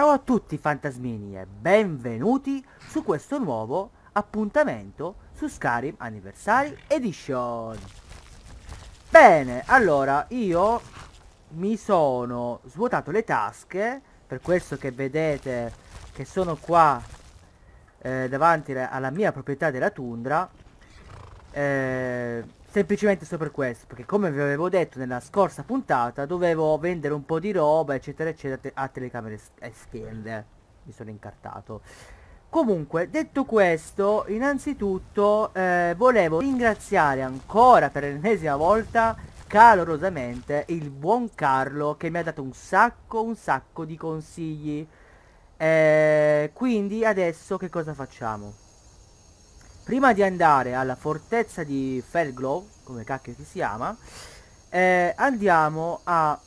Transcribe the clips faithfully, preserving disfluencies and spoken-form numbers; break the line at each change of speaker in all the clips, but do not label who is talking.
Ciao a tutti fantasmini e benvenuti su questo nuovo appuntamento su Skyrim Anniversary Edition. Bene, allora io mi sono svuotato le tasche, per questo che vedete che sono qua eh, davanti alla mia proprietà della tundra. Eh, semplicemente solo per questo, perché come vi avevo detto nella scorsa puntata dovevo vendere un po' di roba eccetera eccetera te- a telecamere estende. Mi sono incartato. Comunque, detto questo, innanzitutto eh, volevo ringraziare ancora per l'ennesima volta calorosamente il buon Carlo, che mi ha dato un sacco un sacco di consigli. Eh, quindi adesso che cosa facciamo? Prima di andare alla fortezza di Felglow, come cacchio si chiama, eh, andiamo a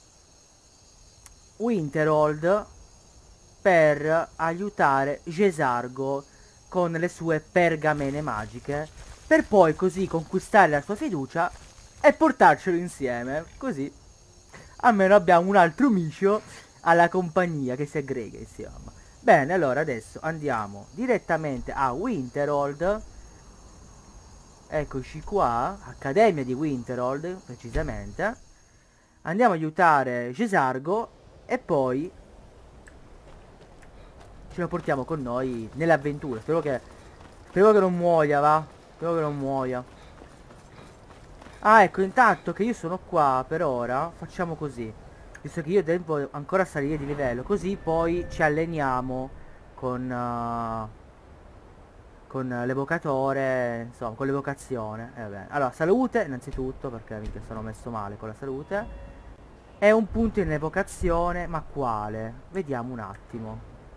Winterhold per aiutare Gesargo con le sue pergamene magiche, per poi così conquistare la sua fiducia e portarcelo insieme, così almeno abbiamo un altro micio alla compagnia che si aggrega, insomma. Bene, allora adesso andiamo direttamente a Winterhold. Eccoci qua, Accademia di Winterhold, precisamente. Andiamo a aiutare Gesargo e poi ce lo portiamo con noi nell'avventura. Spero che spero che non muoia, va? Spero che non muoia. Ah, ecco, intanto che io sono qua per ora, facciamo così. Visto che io devo ancora salire di livello, così poi ci alleniamo con uh, con l'evocatore, insomma, con l'evocazione. Eh, vabbè. Allora, salute, innanzitutto, perché mi sono messo male con la salute. È un punto in evocazione, ma quale? Vediamo un attimo.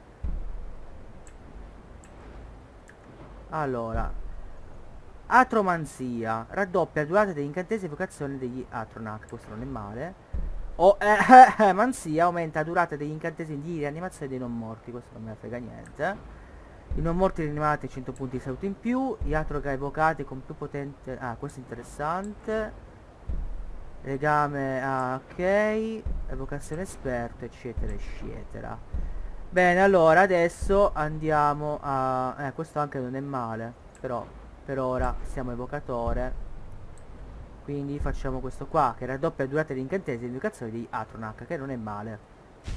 Allora, atromanzia, raddoppia la durata degli incantesimi di evocazione degli Atronach, questo non è male. O, eh, eh, eh, manzia, aumenta la durata degli incantesimi di rianimazione dei non morti, questo non me ne frega niente. I non morti rianimati cento punti di salute in più. Gli Atroga evocati con più potente. Ah, questo è interessante. Legame. Ah, ok. Evocazione esperto, eccetera, eccetera. Bene, allora adesso andiamo a. Eh, questo anche non è male. Però per ora siamo evocatore. Quindi facciamo questo qua, che raddoppia la durata degli incantesimi di evocazione di Atronach, che non è male.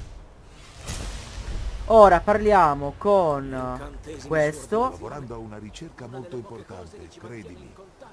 Ora parliamo con questo.
Sto lavorando a una ricerca molto importante, credimi.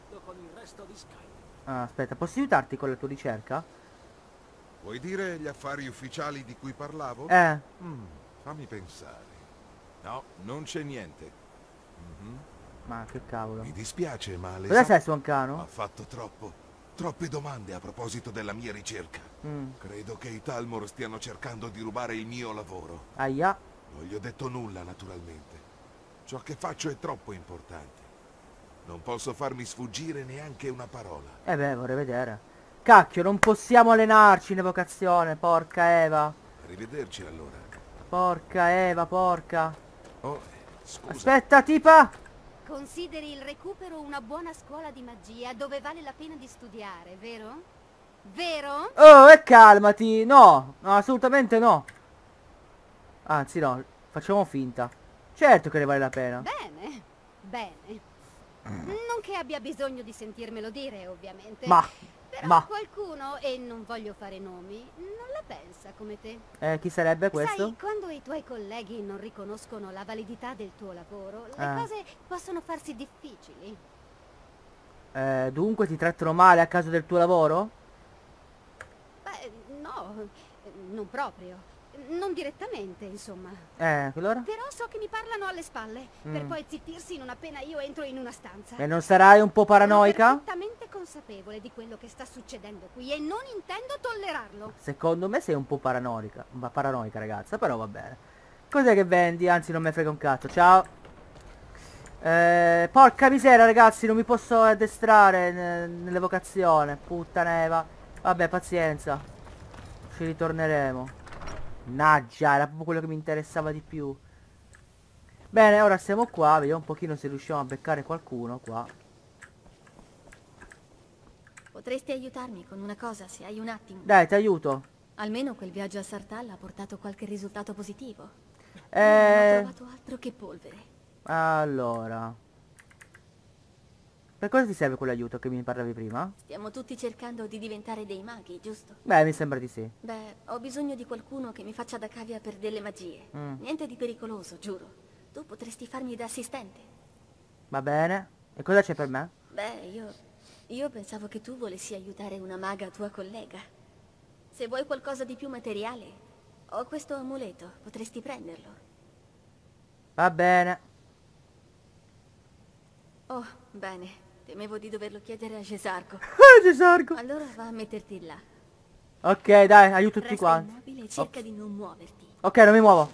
Ah, aspetta, posso aiutarti con la tua ricerca?
Vuoi dire gli affari ufficiali di cui parlavo?
Eh,
Mm, fammi pensare. No, non c'è niente. Mhm.
ma che cavolo.
Mi dispiace, ma
Cosa
l'esame
sei,
ha
Suoncano?
fatto troppo. Troppe domande a proposito della mia ricerca.
Mm,
Credo che i Talmor stiano cercando di rubare il mio lavoro.
aia.
Non gli ho detto nulla, naturalmente. Ciò che faccio è troppo importante. Non posso farmi sfuggire neanche una parola.
Eh beh, vorrei vedere. Cacchio, non possiamo allenarci in evocazione, porca Eva.
Arrivederci allora.
Porca Eva, porca.
Oh, scusa.
Aspetta, tipa.
Consideri il recupero una buona scuola di magia dove vale la pena di studiare, vero? Vero?
Oh, e calmati. No, no, assolutamente no. Anzi, no, facciamo finta. Certo che ne vale la pena.
Bene, bene. Non che abbia bisogno di sentirmelo dire, ovviamente.
Ma,
Però
ma.
qualcuno, e non voglio fare nomi, non la pensa come te.
Eh, chi sarebbe questo?
Sai, quando i tuoi colleghi non riconoscono la validità del tuo lavoro, le
Eh.
cose possono farsi difficili.
Eh, dunque ti trattano male a causa del tuo lavoro?
Beh, no, non proprio. Non direttamente, insomma.
Eh, allora?
Però so che mi parlano alle spalle,
Mm.
per poi zittirsi non appena io entro in una stanza.
E non sarai un po' paranoica?
Sono perfettamente consapevole di quello che sta succedendo qui e non intendo tollerarlo.
Secondo me sei un po' paranoica. Ma paranoica, ragazza, però va bene. Cos'è che vendi? Anzi, non me frega un cazzo. Ciao. Eh, porca miseria, ragazzi, non mi posso addestrare ne- nell'evocazione. Puttaneva. Vabbè, pazienza. Ci ritorneremo. Naggia, era proprio quello che mi interessava di più. Bene, ora siamo qua. Vediamo un pochino se riusciamo a beccare qualcuno qua.
Potresti aiutarmi con una cosa se hai un attimo?
Dai, ti aiuto.
Almeno quel viaggio a Sartalla ha portato qualche risultato positivo.
Eh...
Non ho trovato altro che polvere.
Allora... Per cosa ti serve quell'aiuto che mi parlavi prima?
Stiamo tutti cercando di diventare dei maghi, giusto?
Beh, mi sembra di sì.
Beh, ho bisogno di qualcuno che mi faccia da cavia per delle magie.
Mm.
Niente di pericoloso, giuro. Tu potresti farmi da assistente.
Va bene. E cosa c'è per me?
Beh, io... Io pensavo che tu volessi aiutare una maga tua collega. Se vuoi qualcosa di più materiale, ho questo amuleto, potresti prenderlo.
Va bene.
Oh, bene. Temevo di doverlo chiedere a Gesargo.
Ah, Gesargo.
Allora va a metterti là.
Ok, dai, aiuto tutti
Resta
quanti.
immobile e cerca di non muoverti.
Ok, non mi muovo.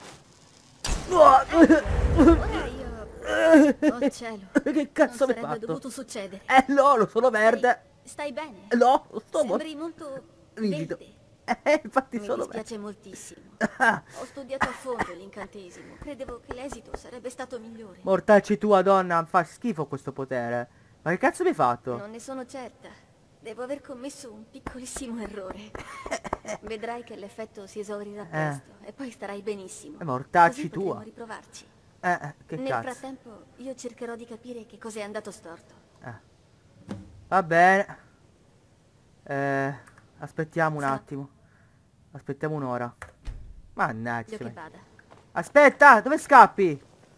Ora io... Oh cielo.
Che cazzo mi
Non
hai
sarebbe
fatto?
dovuto succedere.
Eh no, lo sono verde.
Stai bene?
No, lo sto mo-
Sembri molto
rigido.
verde.
Eh, infatti
Mi
sono verde.
dispiace moltissimo. Ho studiato a fondo l'incantesimo. Credevo che l'esito sarebbe stato migliore.
Mortacci tua donna, fa schifo questo potere. Ma che cazzo mi hai fatto?
Non ne sono certa. Devo aver commesso un piccolissimo errore. Vedrai che l'effetto si esaurirà presto e poi starai benissimo.
Eh, mortacci
Così potremo
tua.
riprovarci.
Eh, eh, che
Nel
cazzo.
frattempo io cercherò di capire che cosa è andato storto.
Eh. Va bene. Eh, aspettiamo un
Sa-
attimo. Aspettiamo un'ora. Mannaggia.
Io che vada.
Aspetta, dove scappi?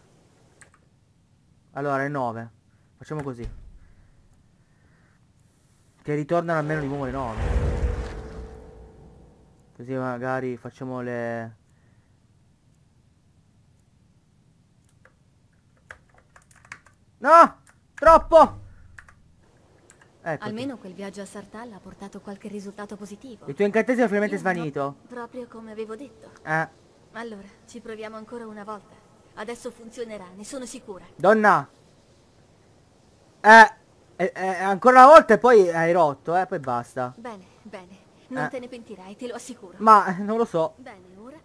Allora, è nove. Facciamo così. Che ritornano almeno di nuovo le nove. Così magari facciamo le... No! Troppo! Ecco.
Almeno quel viaggio a Sartall ha portato qualche risultato positivo.
Il tuo incantesimo è finalmente
Io no,
svanito.
Proprio come avevo detto.
Eh.
Allora, ci proviamo ancora una volta. Adesso funzionerà, ne sono sicura.
Donna! Eh, eh, eh, ancora una volta e poi hai rotto, eh, poi basta.
Bene, bene. Non
Eh.
te ne pentirai, te lo assicuro.
Ma eh, non lo so.
Bene, ora...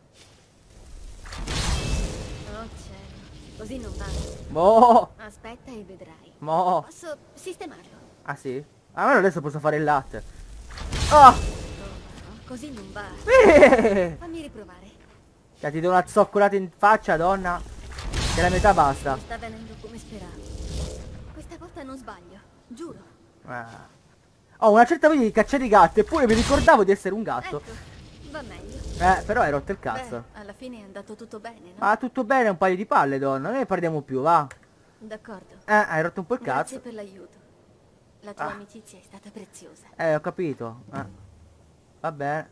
Oh cielo, così non va.
Mo,
Aspetta e vedrai.
mo.
Posso sistemarlo?
Ah sì? Almeno adesso posso fare il latte. Oh!
Oh, no, così non va.
Eh!
Fammi riprovare.
Cioè, ti do una zoccolata in faccia, donna. Che la metà basta.
Sta venendo come speravo. Questa volta non sbaglio, giuro.
Ah. Ho una certa voglia di cacciare i gatti, eppure mi ricordavo di essere un gatto.
Ecco, va meglio.
Eh, però hai rotto il cazzo.
Beh, alla fine è andato tutto bene, no?
Ma tutto bene, un paio di palle, donna. Non ne parliamo più, va.
D'accordo.
Eh, hai rotto un po' il
Grazie
cazzo.
per l'aiuto. La tua
Ah.
amicizia è stata preziosa.
Eh, ho capito. Eh. Va bene.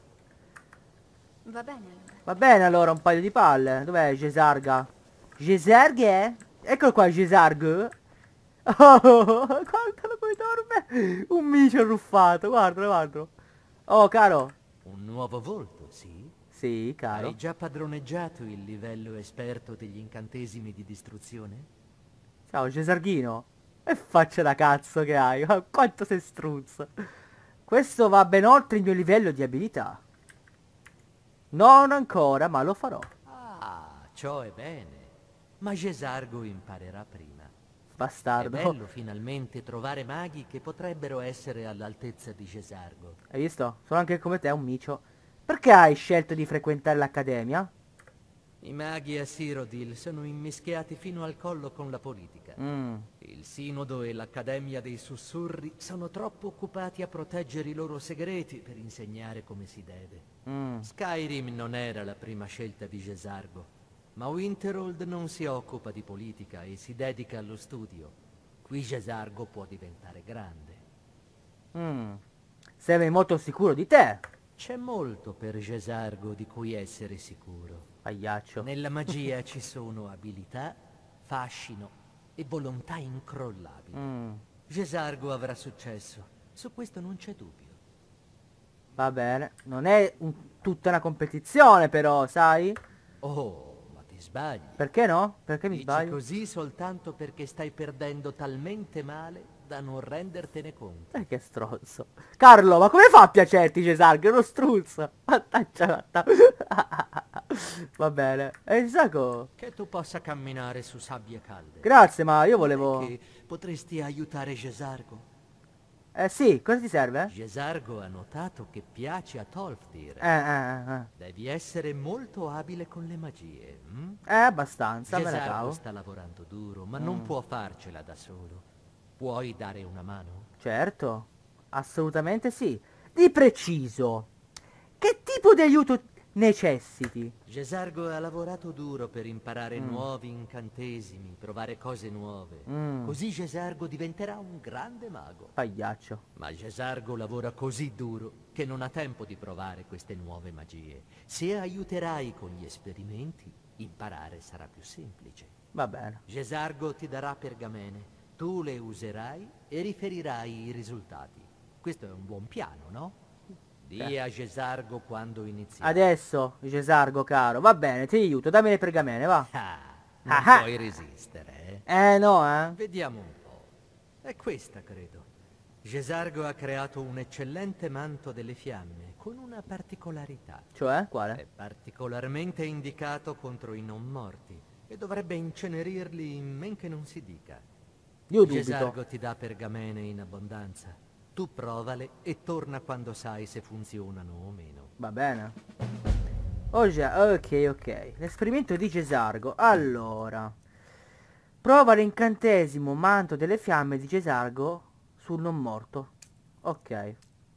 Va bene allora.
Va bene allora, un paio di palle. Dov'è Gesarga? Gesarghe? Eccolo qua, Gesargo. Oh, guardalo come dorme. Un micio arruffato, guardalo, guardalo. Oh, caro.
Un nuovo volto, sì?
Sì, caro.
Hai già padroneggiato il livello esperto degli incantesimi di distruzione?
Ciao, Gesarghino. E faccia da cazzo che hai. Ma quanto sei struzzo. Questo va ben oltre il mio livello di abilità. Non ancora, ma lo farò.
Ah, ciò è bene. Ma Gesargo imparerà prima. È
Bastardo.
bello finalmente trovare maghi che potrebbero essere all'altezza di Gesargo.
Hai visto? Sono anche come te un micio. Perché hai scelto di frequentare l'accademia?
I maghi a Cyrodiil sono immischiati fino al collo con la politica.
Mm.
Il Sinodo e l'Accademia dei Sussurri sono troppo occupati a proteggere i loro segreti per insegnare come si deve.
Mm.
Skyrim non era la prima scelta di Gesargo, ma Winterhold non si occupa di politica e si dedica allo studio. Qui Gesargo può diventare grande.
Mm. Sei molto sicuro di te,
C'è molto per Gesargo di cui essere sicuro.
pagliaccio.
Nella magia ci sono abilità, fascino e volontà incrollabili.
Mm.
Gesargo avrà successo, su questo non c'è dubbio.
Va bene. Non è un- tutta una competizione però, sai?
Oh, ma ti sbagli.
Perché no? Perché mi
Dici
sbaglio?
così soltanto perché stai perdendo talmente male da non rendertene conto.
Eh, che stronzo. Carlo, ma come fa a piacerti Gesargo? È uno struzzo. Mannaggia, matta. Va bene. E Saco?
Che tu possa camminare su sabbie calde.
Grazie, ma io
Non è
volevo...
che potresti aiutare Gesargo?
Eh sì, cosa ti serve?
Gesargo ha notato che piaci a Tolfdir.
Eh, eh, eh.
Devi essere molto abile con le magie. hm?
Eh, abbastanza, me la
Gesargo
cavo.
sta lavorando duro, ma
Mm.
non può farcela da solo. Puoi dare una mano?
Certo, assolutamente sì. Di preciso, che tipo di aiuto necessiti?
Gesargo ha lavorato duro per imparare
Mm.
nuovi incantesimi, provare cose nuove.
Mm.
Così Gesargo diventerà un grande mago.
Pagliaccio.
Ma Gesargo lavora così duro che non ha tempo di provare queste nuove magie. Se aiuterai con gli esperimenti, imparare sarà più semplice.
Va bene.
Gesargo ti darà pergamene, tu le userai e riferirai i risultati. Questo è un buon piano, no? Dì a Gesargo quando inizi.
Adesso, Gesargo caro, va bene, ti aiuto, dammi le pergamene, va.
Ah, non
Ah.
puoi resistere, eh?
Eh no, eh.
Vediamo un po'. È questa, credo. Gesargo ha creato un eccellente manto delle fiamme, con una particolarità.
Cioè,
È
quale?
particolarmente indicato contro i non morti e dovrebbe incenerirli in men che non si dica.
Io dubito.
Gesargo ti dà pergamene in abbondanza. Tu provale e torna quando sai se funzionano o meno.
Va bene. Oh già, ok, ok. L'esperimento di Gesargo. Allora. Prova l'incantesimo manto delle fiamme di Gesargo sul non morto. Ok.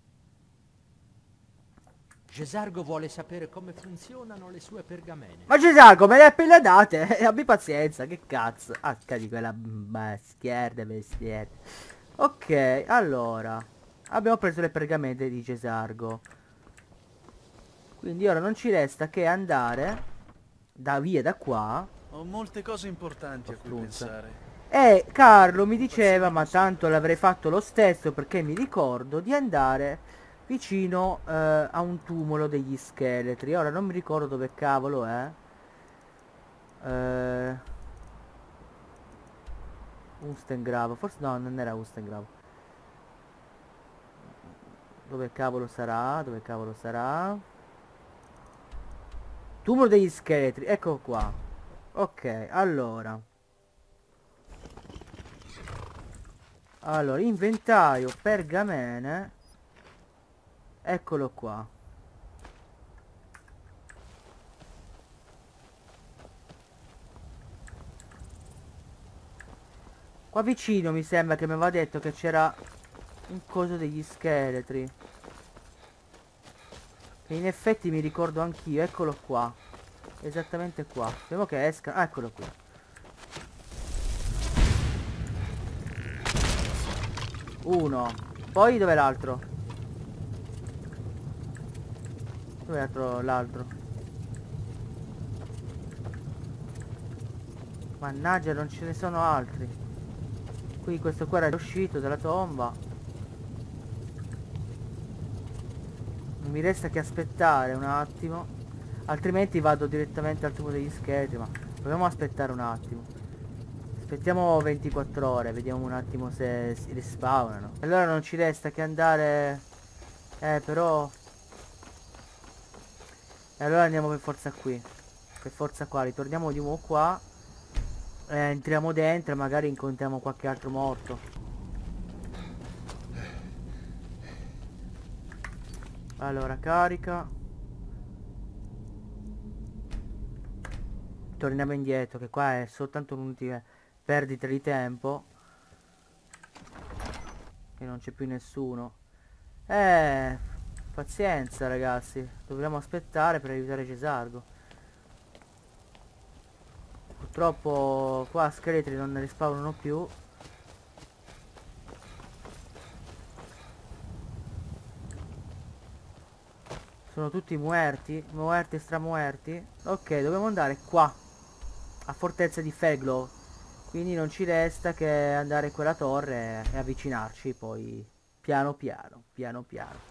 Gesargo vuole sapere come funzionano le sue pergamene.
Ma Gesargo, me le hai appena date? Eh, abbi pazienza, che cazzo. Ah, di quella baschierde, bestierde. Ok, allora. Abbiamo preso le pergamene di Gesargo. Quindi ora non ci resta che andare da via da qua.
Ho molte cose importanti a cui
Struzza.
pensare.
E Carlo mi diceva, ma tanto l'avrei fatto lo stesso perché mi ricordo di andare vicino eh, a un tumulo degli scheletri. Ora non mi ricordo dove cavolo è. Eh, Ustengravo, forse no, non era Ustengravo. Dove cavolo sarà? Dove cavolo sarà? Tumulo degli scheletri, ecco qua. Ok, allora. Allora, inventario, pergamene. Eccolo qua. Qua vicino mi sembra che mi aveva detto che c'era un coso degli scheletri. E in effetti mi ricordo anch'io, eccolo qua. Esattamente qua. Speriamo che esca. Ah, eccolo qui. Uno. Poi dov'è l'altro? Dov'è l'altro? L'altro. Mannaggia, non ce ne sono altri. Qui questo qua era uscito dalla tomba. Non mi resta che aspettare un attimo. Altrimenti vado direttamente al tubo degli scheletri. Ma proviamo a aspettare un attimo. Aspettiamo ventiquattro ore. Vediamo un attimo se si rispawnano. Allora non ci resta che andare. Eh però. E allora andiamo per forza qui. Per forza qua. Ritorniamo di nuovo qua. Eh, entriamo dentro e magari incontriamo qualche altro morto. Allora, carica. Torniamo indietro, che qua è soltanto un'ultima perdita di tempo. E non c'è più nessuno. Eh, pazienza ragazzi. Dobbiamo aspettare per aiutare Gesargo. Purtroppo qua scheletri non ne rispawnano più. Sono tutti muerti, muerti e stramuerti. Ok, dobbiamo andare qua, a fortezza di Feglow. Quindi non ci resta che andare in quella torre e avvicinarci poi piano piano, piano piano.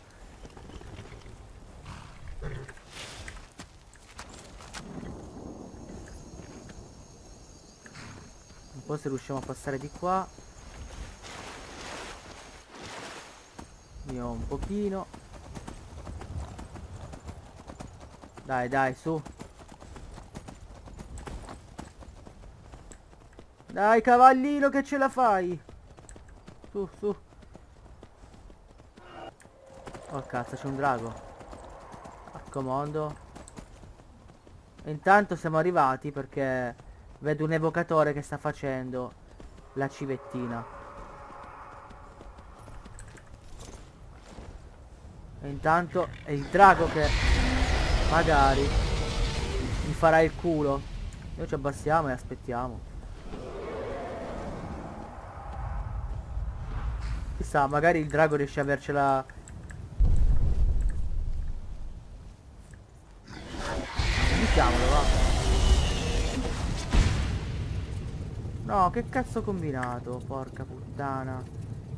Un po' se riusciamo a passare di qua. Io un pochino. Dai, dai, su. Dai, cavallino, che ce la fai. Su, su. Oh cazzo, c'è un drago. Accomando. Intanto siamo arrivati perché vedo un evocatore che sta facendo la civettina. E intanto è il drago che magari mi farà il culo. Noi ci abbassiamo e aspettiamo. Chissà, magari il drago riesce a avercela. Iniziamolo, va. No, che cazzo ho combinato? Porca puttana.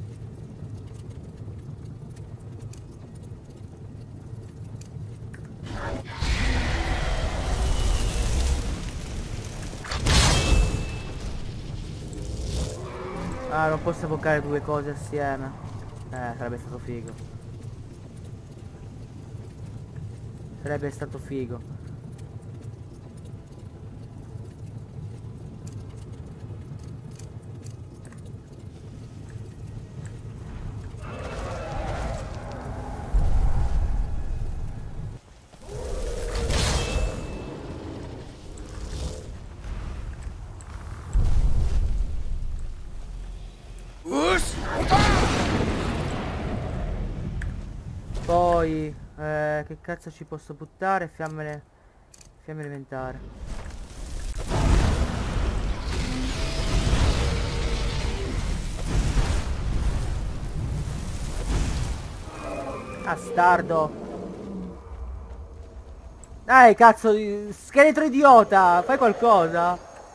Ah, non posso evocare due cose assieme. Eh, sarebbe stato figo. Sarebbe stato figo. Poi, eh, che cazzo ci posso buttare? Fiamme, fiamme elementari. Bastardo. Dai, cazzo di scheletro idiota, fai qualcosa.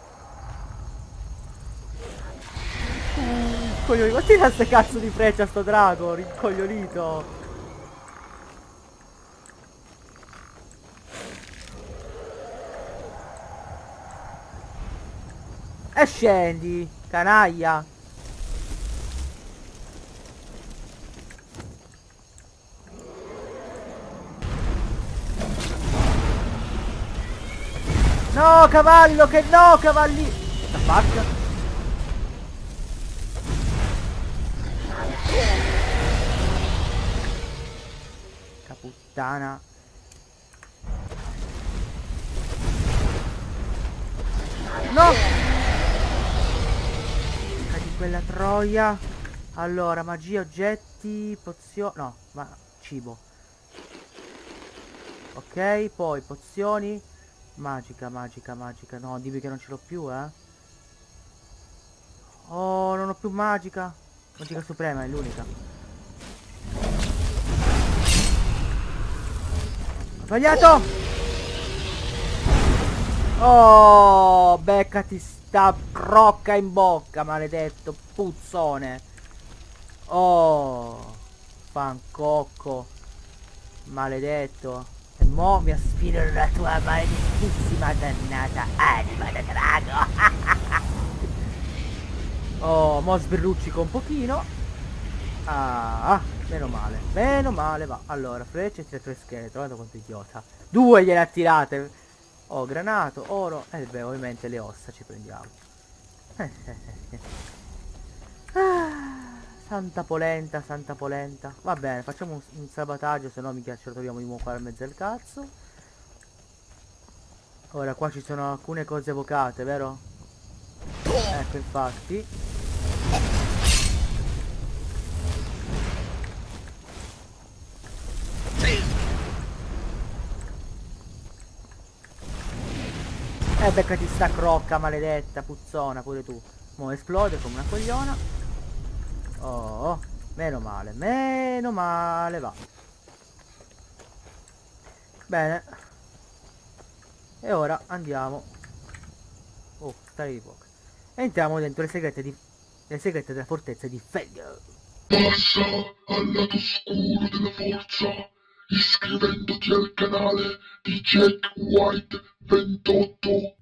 Uh, coglioni, ma tira ste cazzo di freccia a sto drago, rincoglionito. E scendi, canaglia. No, cavallo, che no, cavalli. What the fuck? Caputtana. No! Quella troia. Allora, magia, oggetti, pozioni. No, ma cibo. Ok, poi pozioni. Magica, magica, magica. No, dimmi che non ce l'ho più, eh. Oh, non ho più magica. Magica suprema è l'unica. Sbagliato. Oh, beccati sta crocca in bocca, maledetto puzzone. Oh, fancocco, maledetto. E mo mi aspiro la tua maledettissima dannata anima da drago. Oh, mo sberluccico un pochino. Ah, ah, meno male, meno male, va. Allora, frecce e tre scheletro, guarda quanto idiota. Due gliene ha tirate. Oh, granato, oro. E eh, beh, ovviamente le ossa ci prendiamo. Ah, santa polenta, santa polenta. Va bene, facciamo un, un sabotaggio, se no mica ce lo troviamo di nuovo qua in mezzo al cazzo. Ora qua ci sono alcune cose evocate, vero? Ecco, infatti. Eh, beccati sta crocca maledetta, puzzona pure tu. Mo' esplode come una cogliona. Oh, meno male, meno male, va. Bene. E ora andiamo. Oh, stai di poco. Entriamo dentro le segrete di... le segrete della fortezza di Feld.
Passa al lato scuro della forza, iscrivendoti al canale di Jack White ventotto.